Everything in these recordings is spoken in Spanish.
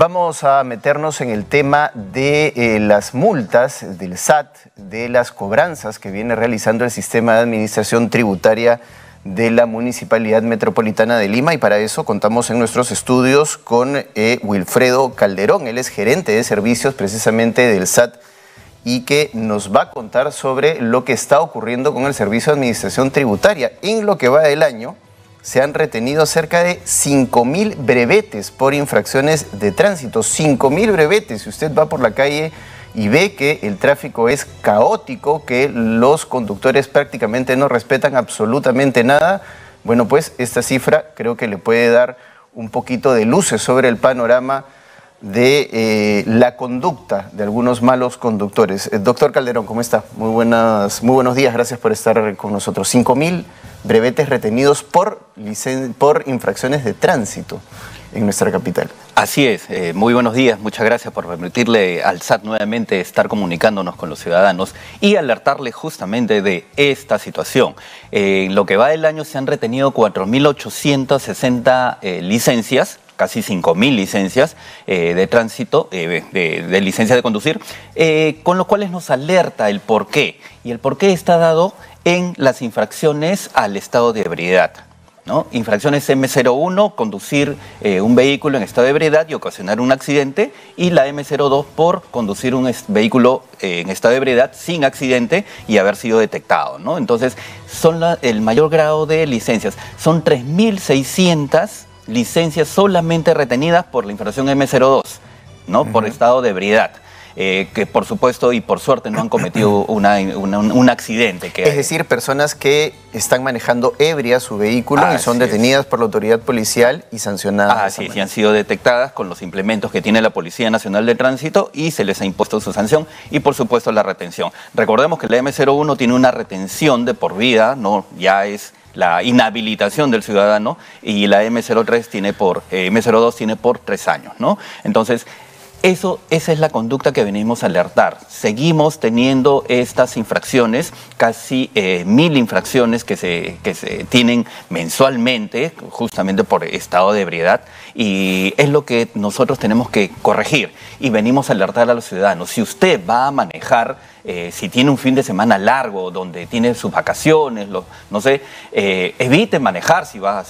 Vamos a meternos en el tema de las multas del SAT, de las cobranzas que viene realizando el sistema de administración tributaria de la Municipalidad Metropolitana de Lima, y para eso contamos en nuestros estudios con Wilfredo Calderón. Él es gerente de servicios precisamente del SAT y que nos va a contar sobre lo que está ocurriendo con el Servicio de Administración Tributaria. En lo que va del año se han retenido cerca de 5.000 brevetes por infracciones de tránsito. 5.000 brevetes. Si usted va por la calle y ve que el tráfico es caótico, que los conductores prácticamente no respetan absolutamente nada, bueno, pues esta cifra creo que le puede dar un poquito de luces sobre el panorama de la conducta de algunos malos conductores. Doctor Calderón, ¿cómo está? Muy buenos días, gracias por estar con nosotros. 5.000 brevetes retenidos por infracciones de tránsito en nuestra capital. Así es, muy buenos días, muchas gracias por permitirle al SAT nuevamente estar comunicándonos con los ciudadanos y alertarles justamente de esta situación. En lo que va del año se han retenido 4.860 licencias, casi 5.000 licencias de tránsito, de licencia de conducir, con lo cual nos alerta el porqué. Y el porqué está dado en las infracciones al estado de ebriedad, ¿no? Infracciones M01, conducir un vehículo en estado de ebriedad y ocasionar un accidente, y la M02 por conducir un vehículo en estado de ebriedad sin accidente y haber sido detectado, ¿no? Entonces, son el mayor grado de licencias. Son 3.600 licencias solamente retenidas por la infracción M02, ¿no? Por estado de ebriedad. Que por supuesto y por suerte no han cometido un accidente. Es decir, personas que están manejando ebria su vehículo y son detenidas por la autoridad policial y sancionadas. Sí, han sido detectadas con los implementos que tiene la Policía Nacional de Tránsito y se les ha impuesto su sanción y por supuesto la retención. Recordemos que la M01 tiene una retención de por vida, no ya es la inhabilitación del ciudadano, y la M02 tiene por 3 años, ¿no? Entonces, esa es la conducta que venimos a alertar. Seguimos teniendo estas infracciones, casi 1.000 infracciones que se tienen mensualmente, justamente por estado de ebriedad, y es lo que nosotros tenemos que corregir y venimos a alertar a los ciudadanos. Si usted va a manejar, si tiene un fin de semana largo, donde tiene sus vacaciones, no sé, evite manejar si va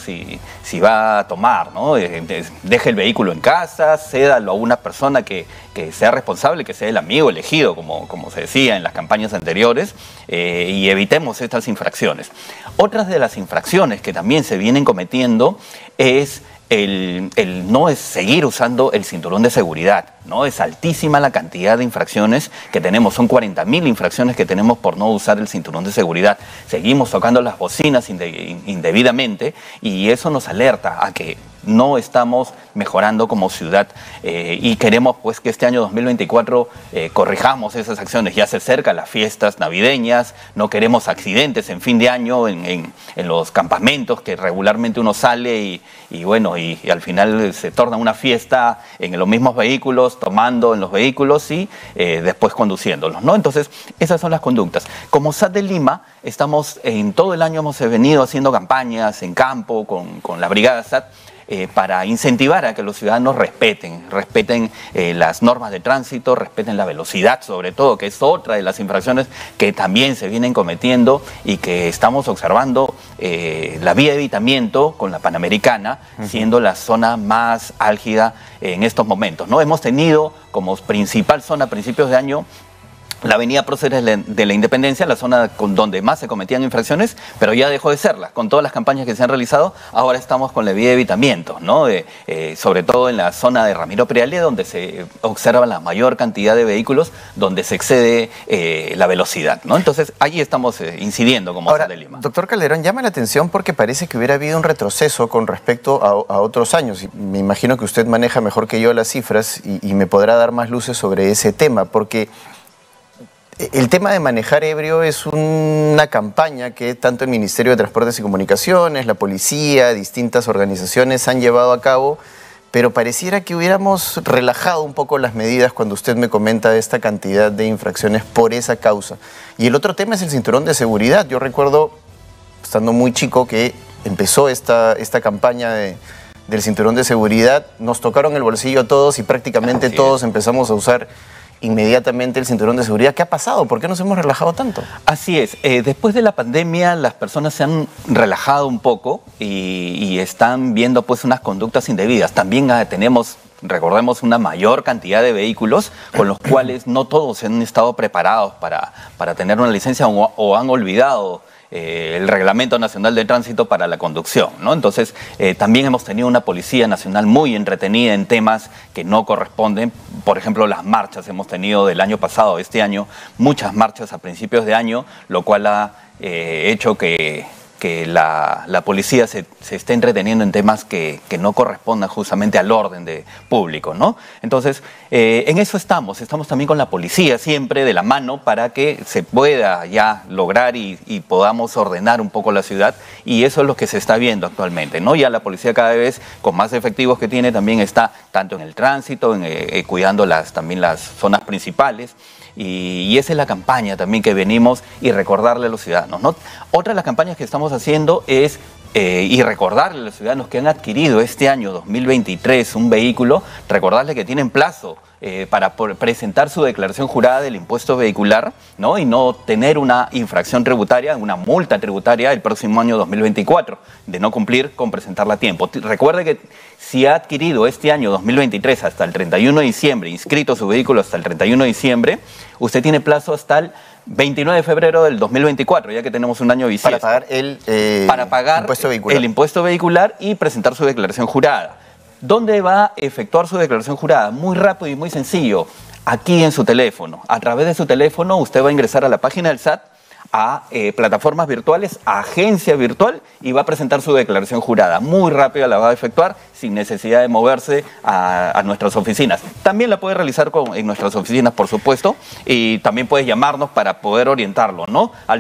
a tomar, ¿no? Deje el vehículo en casa, cédalo a una persona que sea responsable, que sea el amigo elegido, como se decía en las campañas anteriores, y evitemos estas infracciones. Otras de las infracciones que también se vienen cometiendo es el no es seguir usando el cinturón de seguridad, ¿no? Es altísima la cantidad de infracciones que tenemos, son 40.000 infracciones que tenemos por no usar el cinturón de seguridad. Seguimos tocando las bocinas indebidamente y eso nos alerta a que no estamos mejorando como ciudad y queremos pues que este año 2024 corrijamos esas acciones. Ya se acercan las fiestas navideñas, no queremos accidentes en fin de año en los campamentos que regularmente uno sale y al final se torna una fiesta en los mismos vehículos, tomando en los vehículos y después conduciéndolos, ¿no? Entonces, esas son las conductas. Como SAT de Lima, en todo el año hemos venido haciendo campañas en campo con la Brigada SAT, para incentivar a que los ciudadanos respeten las normas de tránsito, respeten la velocidad sobre todo, que es otra de las infracciones que también se vienen cometiendo y que estamos observando. La vía de evitamiento con la Panamericana siendo la zona más álgida en estos momentos, ¿no? Hemos tenido como principal zona a principios de año la avenida Próceres de la Independencia, la zona donde más se cometían infracciones, pero ya dejó de serla. Con todas las campañas que se han realizado, ahora estamos con la vía de evitamiento, ¿no? Sobre todo en la zona de Ramiro Priale, donde se observa la mayor cantidad de vehículos, donde se excede la velocidad, ¿no? Entonces, ahí estamos incidiendo como SAT de Lima. Doctor Calderón, llama la atención porque parece que hubiera habido un retroceso con respecto a otros años. Y me imagino que usted maneja mejor que yo las cifras y me podrá dar más luces sobre ese tema, porque el tema de manejar ebrio es una campaña que tanto el Ministerio de Transportes y Comunicaciones, la policía, distintas organizaciones han llevado a cabo, pero pareciera que hubiéramos relajado un poco las medidas cuando usted me comenta de esta cantidad de infracciones por esa causa. Y el otro tema es el cinturón de seguridad. Yo recuerdo, estando muy chico, que empezó esta campaña del cinturón de seguridad, nos tocaron el bolsillo a todos y prácticamente todos empezamos a usar inmediatamente el cinturón de seguridad. ¿Qué ha pasado? ¿Por qué nos hemos relajado tanto? Así es. Después de la pandemia, las personas se han relajado un poco y están viendo pues unas conductas indebidas. También tenemos, recordemos, una mayor cantidad de vehículos con los cuales no todos han estado preparados para tener una licencia o han olvidado el Reglamento Nacional de Tránsito para la conducción, ¿no? Entonces, también hemos tenido una Policía Nacional muy entretenida en temas que no corresponden. Por ejemplo, las marchas. Hemos tenido del año pasado, este año, muchas marchas a principios de año, lo cual ha hecho que la policía se esté entreteniendo en temas que no correspondan justamente al orden público, ¿no? Entonces, en eso estamos también con la policía siempre de la mano para que se pueda ya lograr y podamos ordenar un poco la ciudad, y eso es lo que se está viendo actualmente, ¿no? Ya la policía cada vez con más efectivos que tiene también está tanto en el tránsito, cuidando también las zonas principales. Y esa es la campaña también que venimos y recordarle a los ciudadanos, ¿no? Otra de las campañas que estamos haciendo es y recordarle a los ciudadanos que han adquirido este año 2023 un vehículo, recordarles que tienen plazo para presentar su declaración jurada del impuesto vehicular, ¿no? Y no tener una infracción tributaria, una multa tributaria el próximo año 2024, de no cumplir con presentarla a tiempo. Recuerde que si ha adquirido este año 2023 hasta el 31 de diciembre, inscrito su vehículo hasta el 31 de diciembre, usted tiene plazo hasta el 29 de febrero del 2024, ya que tenemos un año bisiesto. Para pagar el impuesto vehicular y presentar su declaración jurada. ¿Dónde va a efectuar su declaración jurada? Muy rápido y muy sencillo. Aquí en su teléfono. A través de su teléfono usted va a ingresar a la página del SAT, a plataformas virtuales, a agencia virtual, y va a presentar su declaración jurada. Muy rápido la va a efectuar sin necesidad de moverse a nuestras oficinas. También la puede realizar en nuestras oficinas, por supuesto, y también puede llamarnos para poder orientarlo, ¿no? Al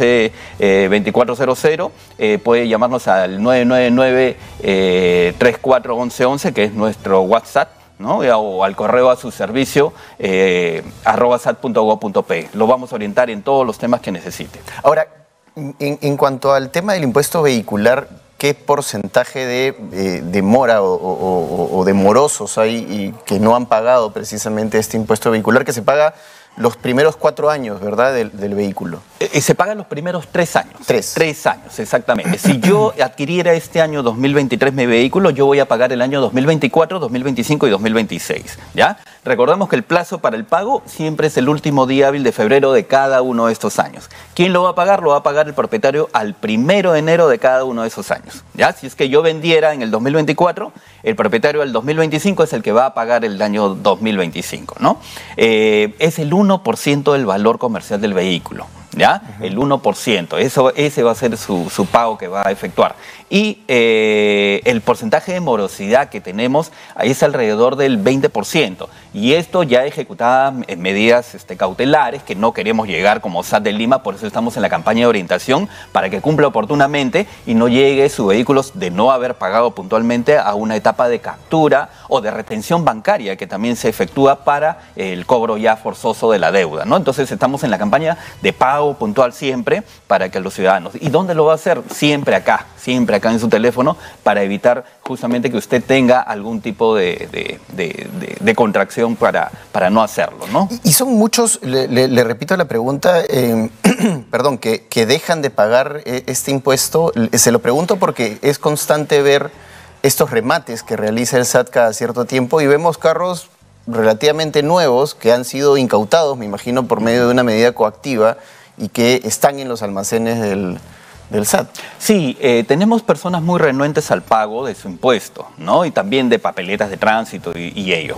315-2400, puede llamarnos al 999-341111, que es nuestro WhatsApp, ¿no? O al correo a su servicio @sat.gov.pe. Lo vamos a orientar en todos los temas que necesite. Ahora, en cuanto al tema del impuesto vehicular, ¿qué porcentaje de demora o de morosos hay y que no han pagado precisamente este impuesto vehicular, que se paga los primeros 4 años, ¿verdad?, del vehículo? Se pagan los primeros 3 años. 3 años, exactamente. Si yo adquiriera este año 2023 mi vehículo, yo voy a pagar el año 2024, 2025 y 2026, ¿ya? Recordemos que el plazo para el pago siempre es el último día hábil de febrero de cada uno de estos años. ¿Quién lo va a pagar? Lo va a pagar el propietario al 1 de enero de cada uno de esos años, ¿ya? Si es que yo vendiera en el 2024, el propietario del 2025 es el que va a pagar el año 2025, ¿no? Es el 1% del valor comercial del vehículo, ¿ya? El 1%, ese va a ser su pago que va a efectuar. Y el porcentaje de morosidad que tenemos es alrededor del 20%. Y esto ya ejecutada en medidas cautelares, que no queremos llegar como SAT de Lima, por eso estamos en la campaña de orientación, para que cumpla oportunamente y no llegue su vehículo de no haber pagado puntualmente a una etapa de captura o de retención bancaria, que también se efectúa para el cobro ya forzoso de la deuda, ¿no? Entonces estamos en la campaña de pago puntual siempre para que los ciudadanos. ¿Y dónde lo va a hacer? Siempre acá en su teléfono, para evitar justamente que usted tenga algún tipo de contracción para no hacerlo, ¿no? Y son muchos, le repito la pregunta, perdón, que dejan de pagar este impuesto. Se lo pregunto porque es constante ver estos remates que realiza el SAT cada cierto tiempo, y vemos carros relativamente nuevos que han sido incautados, me imagino, por medio de una medida coactiva, y que están en los almacenes del SAT. Sí, tenemos personas muy renuentes al pago de su impuesto, ¿no? Y también de papeletas de tránsito y ello.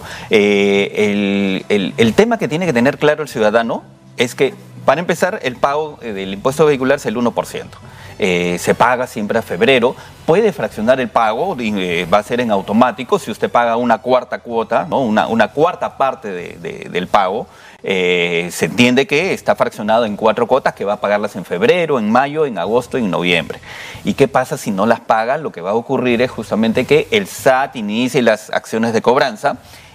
El tema que tiene que tener claro el ciudadano es que, para empezar, el pago del impuesto vehicular es el 1%. Se paga siempre a febrero. Puede fraccionar el pago, va a ser en automático. Si usted paga una cuarta cuota, ¿no? una cuarta parte del pago, se entiende que está fraccionado en 4 cuotas, que va a pagarlas en febrero, en mayo, en agosto y en noviembre. ¿Y qué pasa si no las paga? Lo que va a ocurrir es justamente que el SAT inicie las acciones de cobranza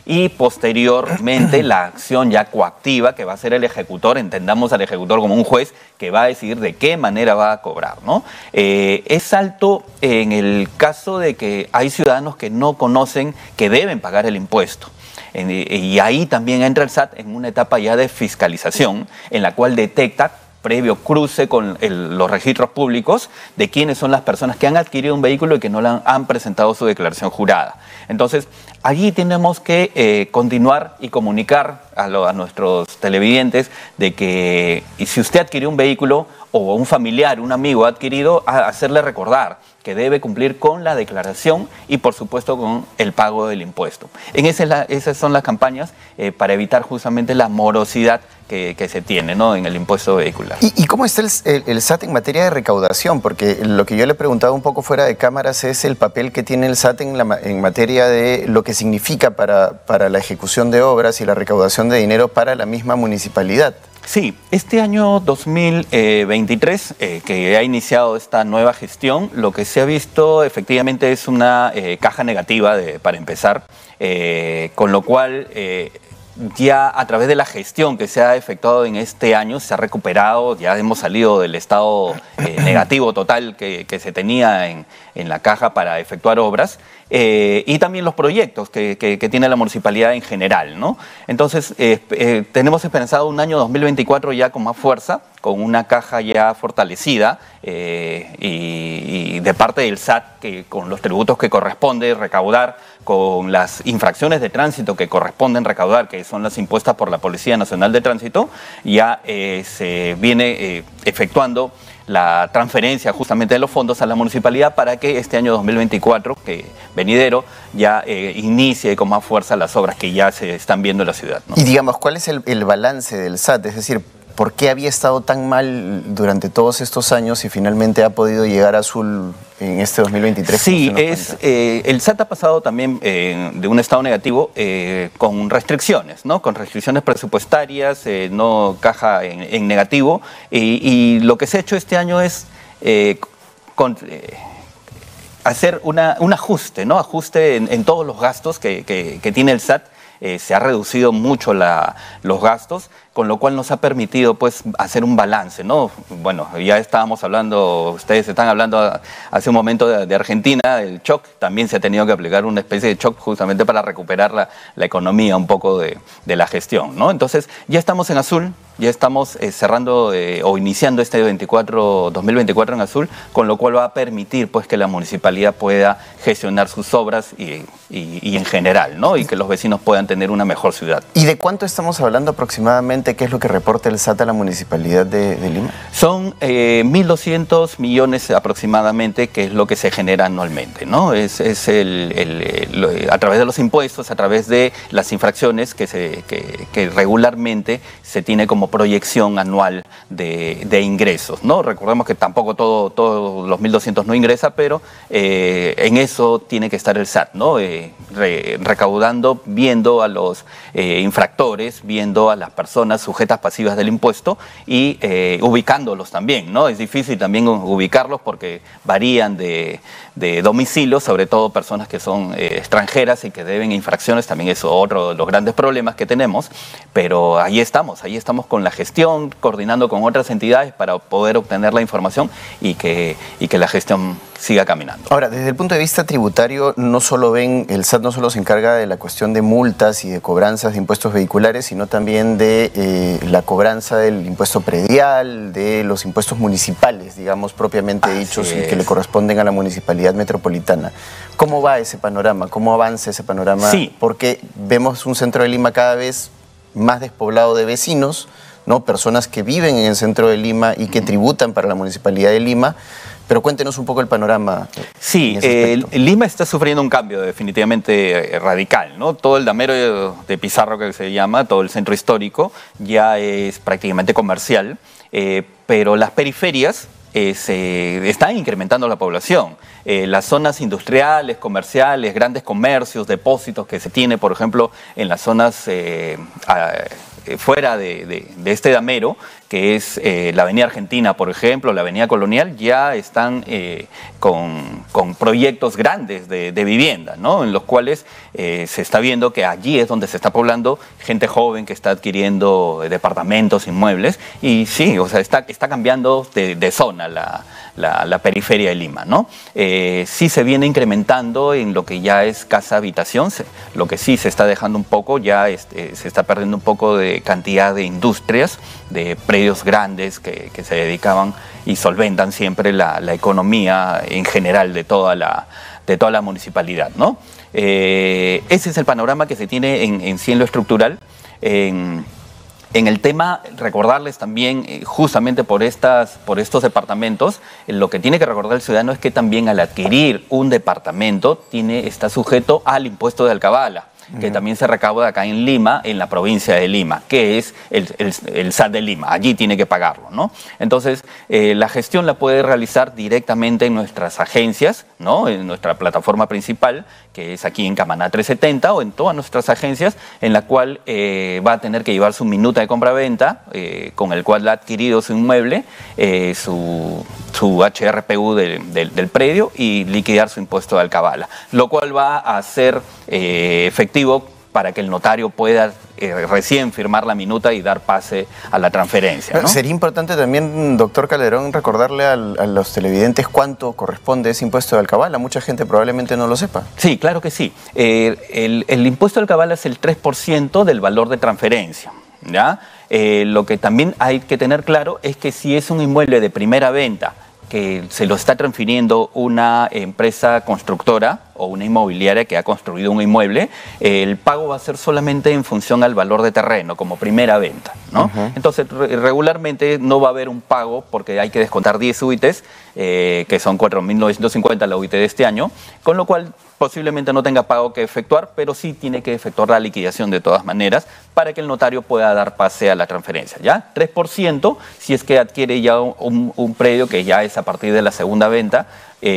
y posteriormente la acción ya coactiva que va a ser el ejecutor, entendamos al ejecutor como un juez que va a decidir de qué manera va a cobrar, ¿no? Es alto en el caso de que hay ciudadanos que no conocen que deben pagar el impuesto. Y ahí también entra el SAT en una etapa ya de fiscalización en la cual detecta previo cruce con los registros públicos de quiénes son las personas que han adquirido un vehículo y que no han presentado su declaración jurada. Entonces, allí tenemos que continuar y comunicar a nuestros televidentes de que y si usted adquirió un vehículo o un familiar, un amigo ha adquirido, hacerle recordar que debe cumplir con la declaración y, por supuesto, con el pago del impuesto. Esas son las campañas para evitar justamente la morosidad que se tiene, ¿no?, en el impuesto vehicular. ¿Y cómo está el SAT en materia de recaudación? Porque lo que yo le he preguntado un poco fuera de cámaras es el papel que tiene el SAT en materia de lo que significa para la ejecución de obras y la recaudación de dinero para la misma municipalidad. Sí, este año 2023, que ha iniciado esta nueva gestión, lo que se ha visto efectivamente es una caja negativa para empezar, con lo cual ya a través de la gestión que se ha efectuado en este año se ha recuperado, ya hemos salido del estado negativo total que se tenía en la caja para efectuar obras, y también los proyectos que tiene la municipalidad en general, ¿no? Entonces, tenemos esperanzado un año 2024 ya con más fuerza, con una caja ya fortalecida y de parte del SAT, que con los tributos que corresponde recaudar, con las infracciones de tránsito que corresponden recaudar, que son las impuestas por la Policía Nacional de Tránsito, ya se viene efectuando la transferencia justamente de los fondos a la municipalidad para que este año 2024, que venidero, ya inicie con más fuerza las obras que ya se están viendo en la ciudad, ¿no? Y digamos, ¿cuál es el balance del SAT? Es decir, ¿por qué había estado tan mal durante todos estos años y finalmente ha podido llegar a azul en este 2023? Sí, el SAT ha pasado también de un estado negativo con restricciones, ¿no? Con restricciones presupuestarias, no caja en negativo, y lo que se ha hecho este año es hacer un ajuste, ¿no? Ajuste en todos los gastos que tiene el SAT. Se ha reducido mucho los gastos, con lo cual nos ha permitido pues hacer un balance, ¿no? Bueno, ya estábamos hablando, ustedes están hablando hace un momento de Argentina, el shock, también se ha tenido que aplicar una especie de shock justamente para recuperar la economía un poco de la gestión, ¿no? Entonces ya estamos en azul, ya estamos cerrando o iniciando este 2024 en azul, con lo cual va a permitir pues que la municipalidad pueda gestionar sus obras y en general, ¿no? Y que los vecinos puedan tener una mejor ciudad. ¿Y de cuánto estamos hablando aproximadamente? ¿Qué es lo que reporta el SAT a la Municipalidad de Lima? Son 1.200 millones aproximadamente, que es lo que se genera anualmente, ¿no? Es a través de los impuestos, a través de las infracciones que regularmente se tiene como proyección anual de ingresos, ¿no? Recordemos que tampoco todos los 1.200 no ingresa, pero en eso tiene que estar el SAT, ¿no? Recaudando, viendo a los infractores, viendo a las personas sujetas pasivas del impuesto y ubicándolos también, ¿no? Es difícil también ubicarlos porque varían de domicilio, sobre todo personas que son extranjeras y que deben infracciones, también es otro de los grandes problemas que tenemos, pero ahí estamos con la gestión, coordinando con otras entidades para poder obtener la información y que la gestión siga caminando. Ahora, desde el punto de vista tributario, el SAT no solo se encarga de la cuestión de multas y de cobranzas de impuestos vehiculares, sino también de la cobranza del impuesto predial, de los impuestos municipales, digamos, propiamente dichos, y que le corresponden a la municipalidad metropolitana. ¿Cómo va ese panorama? ¿Cómo avanza ese panorama? Sí. Porque vemos un centro de Lima cada vez más despoblado de vecinos, ¿no? Personas que viven en el centro de Lima y que tributan para la Municipalidad de Lima. Pero cuéntenos un poco el panorama. Sí, Lima está sufriendo un cambio definitivamente radical, ¿no? Todo el damero de Pizarro, que se llama, todo el centro histórico, ya es prácticamente comercial, pero las periferias se están incrementando la población. Las zonas industriales, comerciales, grandes comercios, depósitos que se tiene, por ejemplo, en las zonas fuera de este damero, que es la Avenida Argentina, por ejemplo, la Avenida Colonial, ya están con proyectos grandes de vivienda, ¿no? En los cuales se está viendo que allí es donde se está poblando gente joven que está adquiriendo departamentos, inmuebles, y sí, o sea, está cambiando de zona la periferia de Lima, ¿no? Sí se viene incrementando en lo que ya es casa-habitación, lo que sí se está dejando un poco, ya se está perdiendo un poco de cantidad de industrias, de predios grandes que se dedicaban y solventan siempre la economía en general de toda la municipalidad, ¿no? Ese es el panorama que se tiene en sí en lo estructural. En el tema, recordarles también, justamente por estos departamentos, lo que tiene que recordar el ciudadano es que también al adquirir un departamento está sujeto al impuesto de alcabala, que también se recauda acá en Lima, en la provincia de Lima, que es el SAT de Lima. Allí tiene que pagarlo, ¿no? Entonces, la gestión la puede realizar directamente en nuestras agencias, ¿no? En nuestra plataforma principal, que es aquí en Camaná 370, o en todas nuestras agencias, en la cual va a tener que llevar su minuta de compra-venta, con el cual ha adquirido su inmueble, su HRPU del predio, y liquidar su impuesto de alcabala, lo cual va a ser efectivo para que el notario pueda recién firmar la minuta y dar pase a la transferencia, ¿no? Sería importante también, doctor Calderón, recordarle a los televidentes cuánto corresponde ese impuesto de alcabala. Mucha gente probablemente no lo sepa. Sí, claro que sí. El impuesto de alcabala es el 3% del valor de transferencia, ¿ya? Lo que también hay que tener claro es que si es un inmueble de primera venta que se lo está transfiriendo una empresa constructora o una inmobiliaria que ha construido un inmueble, el pago va a ser solamente en función al valor de terreno, como primera venta, ¿no? Entonces, regularmente no va a haber un pago porque hay que descontar 10 UITs, que son 4.950 la UIT de este año, con lo cual posiblemente no tenga pago que efectuar, pero sí tiene que efectuar la liquidación de todas maneras para que el notario pueda dar pase a la transferencia, ¿ya? 3% si es que adquiere ya un predio que ya es a partir de la segunda venta,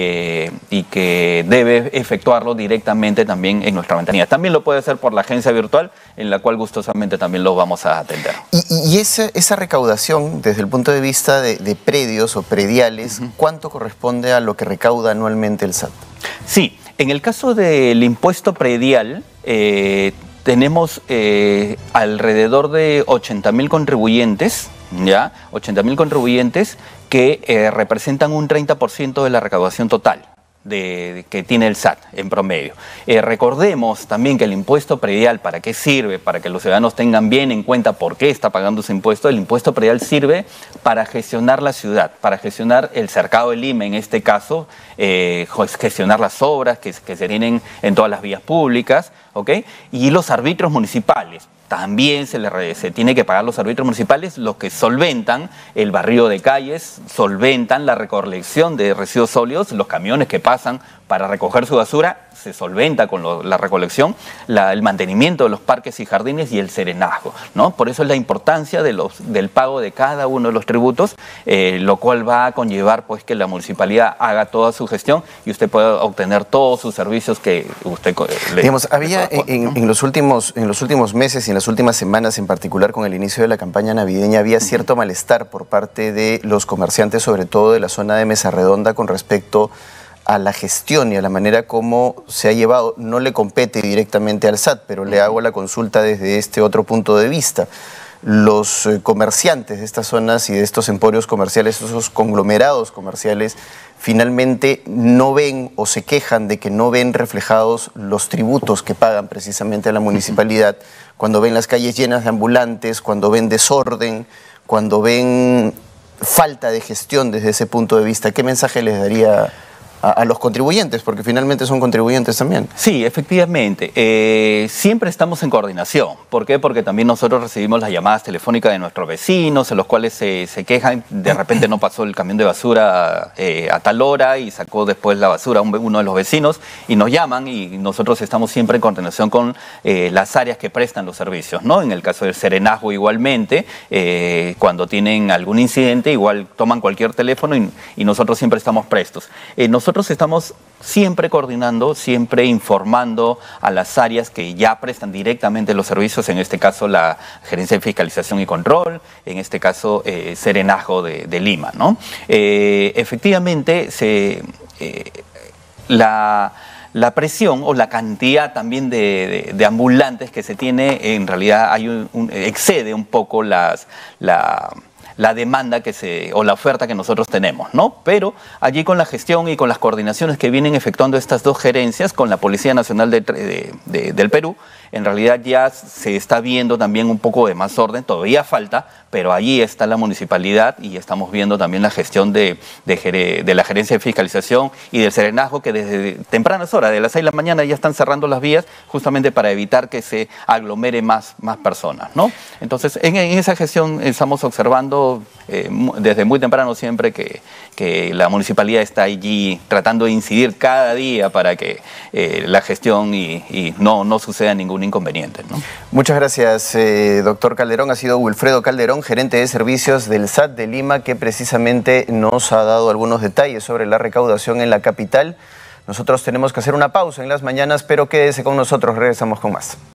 y que debe efectuarlo directamente también en nuestra ventanilla. También lo puede hacer por la agencia virtual, en la cual gustosamente también lo vamos a atender. Y esa recaudación, desde el punto de vista de predios o prediales, ¿cuánto corresponde a lo que recauda anualmente el SAT? Sí, en el caso del impuesto predial, tenemos alrededor de 80.000 contribuyentes, ¿ya? 80.000 contribuyentes que representan un 30% de la recaudación total que tiene el SAT en promedio. Recordemos también que el impuesto predial, ¿para qué sirve? Para que los ciudadanos tengan bien en cuenta por qué está pagando ese impuesto. El impuesto predial sirve para gestionar la ciudad, para gestionar el cercado de Lima, en este caso, gestionar las obras que se tienen en todas las vías públicas, ¿ok? Y los arbitrios municipales. También se tiene que pagar los arbitrios municipales, los que solventan el barrido de calles, solventan la recolección de residuos sólidos, los camiones que pasan para recoger su basura, se solventa con la recolección, el mantenimiento de los parques y jardines y el serenazgo, ¿no? Por eso es la importancia del pago de cada uno de los tributos, lo cual va a conllevar pues que la municipalidad haga toda su gestión y usted pueda obtener todos sus servicios que usted Digamos, había en los últimos meses y en las últimas semanas, en particular con el inicio de la campaña navideña, había cierto malestar por parte de los comerciantes, sobre todo de la zona de Mesa Redonda, con respecto a la gestión y a la manera como se ha llevado. No le compete directamente al SAT, pero le hago la consulta desde este otro punto de vista. Los comerciantes de estas zonas y de estos emporios comerciales, esos conglomerados comerciales, finalmente no ven o se quejan de que no ven reflejados los tributos que pagan precisamente a la municipalidad, cuando ven las calles llenas de ambulantes, cuando ven desorden, cuando ven falta de gestión desde ese punto de vista. ¿Qué mensaje les daría a los contribuyentes? Porque finalmente son contribuyentes también. Sí, efectivamente. Siempre estamos en coordinación. ¿Por qué? Porque también nosotros recibimos las llamadas telefónicas de nuestros vecinos, en los cuales se quejan, de repente no pasó el camión de basura a tal hora y sacó después la basura uno de los vecinos, y nos llaman, y nosotros estamos siempre en coordinación con las áreas que prestan los servicios, ¿no? En el caso del serenazgo igualmente, cuando tienen algún incidente, igual toman cualquier teléfono y nosotros siempre estamos prestos. Nosotros nosotros estamos siempre coordinando, siempre informando a las áreas que ya prestan directamente los servicios, en este caso la Gerencia de Fiscalización y Control, en este caso Serenazgo de Lima, ¿no? Efectivamente, la presión o la cantidad también de ambulantes que se tiene, en realidad excede un poco la demanda o la oferta que nosotros tenemos, ¿no? Pero allí con la gestión y con las coordinaciones que vienen efectuando estas dos gerencias con la Policía Nacional del Perú, en realidad ya se está viendo también un poco de más orden, todavía falta, pero allí está la municipalidad y estamos viendo también la gestión de la Gerencia de Fiscalización y del Serenazgo, que desde tempranas horas, de las 6 de la mañana, ya están cerrando las vías justamente para evitar que se aglomere más personas, ¿no? Entonces, en esa gestión estamos observando desde muy temprano siempre que la municipalidad está allí tratando de incidir cada día para que la gestión y no suceda ningún inconveniente, ¿no? Muchas gracias, doctor Calderón. Ha sido Wilfredo Calderón, gerente de servicios del SAT de Lima, que precisamente nos ha dado algunos detalles sobre la recaudación en la capital. Nosotros tenemos que hacer una pausa en las mañanas, pero quédese con nosotros, regresamos con más.